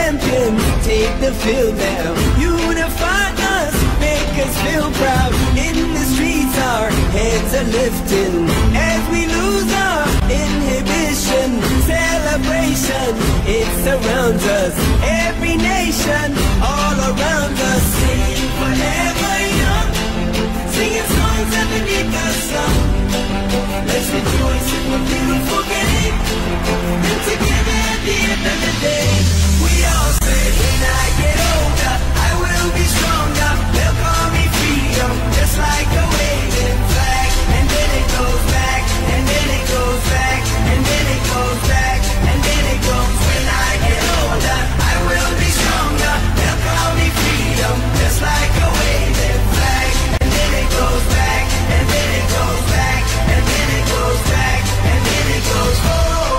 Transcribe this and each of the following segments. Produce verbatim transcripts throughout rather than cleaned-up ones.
champions take the field now. Unify us, make us feel proud. In the streets our heads are lifting as we lose our inhibition. Celebration, it surrounds us. Every nation, all around us. Singing forever young, singing songs underneath the sun. Let's rejoice in the beautiful game, and together at the end of the day, we all say, when I get older, I will be stronger. They'll call me freedom, just like a waving flag. And then it goes back, and then it goes back, and then it goes back, and then it goes. When I get older, I will be stronger. They'll call me freedom, just like a waving flag. And then it goes back, and then it goes back, and then it goes back, and then it goes. Oh,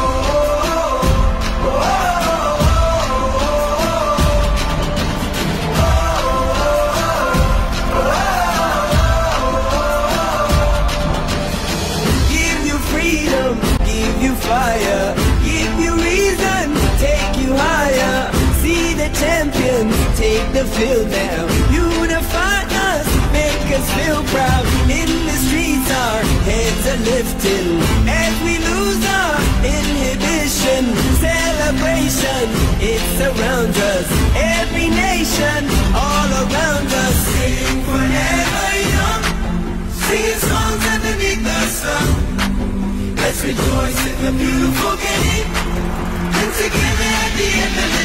oh, oh, give you freedom, give you fire, give you reason, take you higher. See the champions take the field now. Unify us, make us feel proud. In the streets our heads are lifting as we lose our inhibition. Celebration, it surrounds us. Every nation, all around us. Sing forever young, singing songs underneath the sun. Let's rejoice in the beautiful game, and together at the end of the